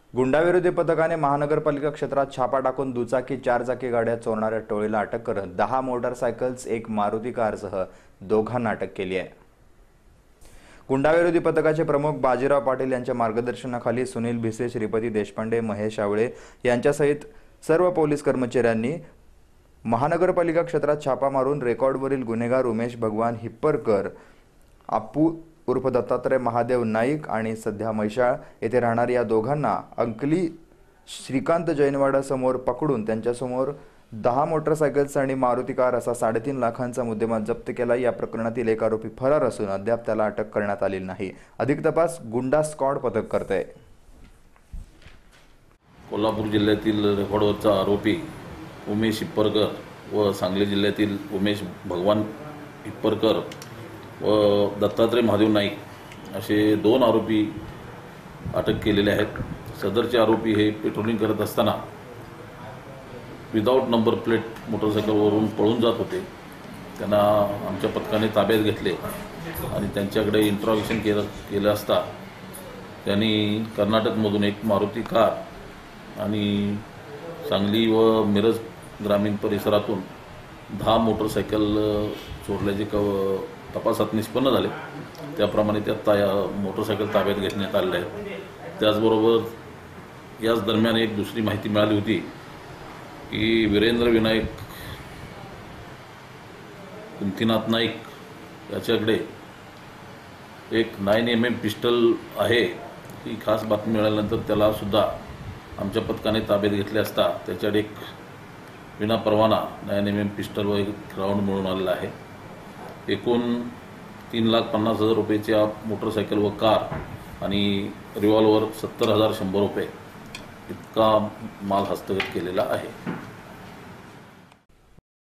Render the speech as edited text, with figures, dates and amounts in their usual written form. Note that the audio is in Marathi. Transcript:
गुंडाविरोधी पथकाने महानगरपालिका क्षेत्रात छापा टाकून दुचाकी चारचाकी गाड्या चोरणाऱ्या टोळीला अटक करत 10 मोटरसायकल्स, एक मारुती कारसह दोघांना अटक केली आहे। गुंडाविरोधी पथकाचे प्रमुख बाजीराव पाटील यांच्या मार्गदर्शनाखाली सुनील भिसे, श्रीपती देशपांडे, महेश आवळे यांच्यासहित सर्व पोलीस कर्मचाऱ्यांनी महानगरपालिका क्षेत्रात छापा मारून रेकॉर्डवरील गुन्हेगार उमेश भगवान हिप्परकर, अप्पू उर्फ दत्तात्रय महादेव नाईक आणि सध्या मैशाळ येथे राहणाऱ्या या दोघांना अंकली श्रीकांत जैनवाडा समोर पकडून त्यांच्यासमोर 10 मोटरसायकल्स आणि मारुती कार असा 3.5 लाखांचा मुद्देमाल जप्त केला। या प्रकरणातील एक आरोपी फरार असून अद्याप त्याला अटक करण्यात आलेली नाही। अधिक तपास गुंडा स्क्वॉड पथक करते। कोल्हापूर जिल्ह्यातील रेकॉर्डवरचा आरोपी उमेश हिप्परकर व सांगली जिल्ह्यातील उमेश भगवान हिप्परकर व दत्तात्रय महादेव नाईक असे 2 आरोपी अटक केलेले आहेत। सदरचे आरोपी हे पेट्रोलिंग करत असताना विदाऊट नंबर प्लेट मोटरसायकलवरून पळून जात होते। त्यांना आमच्या पथकाने ताब्यात घेतले आणि त्यांच्याकडे इंट्रॉगेशन केलं असता त्यांनी कर्नाटकमधून एक मारुती कार आणि सांगली व मिरज ग्रामीण परिसरातून 10 मोटरसायकल चोरल्याचे तपासात निष्पन्न झाले। त्याप्रमाणे त्या मोटरसायकल ताब्यात घेण्यात आलेल्या आहेत। त्याचबरोबर याच दरम्यान एक दुसरी माहिती मिळाली होती की वीरेंद्र विनायक कुंतीनाथ नाईक याच्याकडे एक 9mm पिस्टल आहे। ही खास बातमी मिळाल्यानंतर त्याला सुद्धा आमच्या पथकाने ताब्यात घेतले असता त्याच्याकडे एक विनापरवाना 9mm पिस्टल व एक राऊंड मिळून आलेला आहे। एकूण 3,50,000 रुपयेच्या मोटरसायकल व कार आणि रिव्हॉल्वर 70,100 रुपये इतका माल हस्तगत केलेला आहे।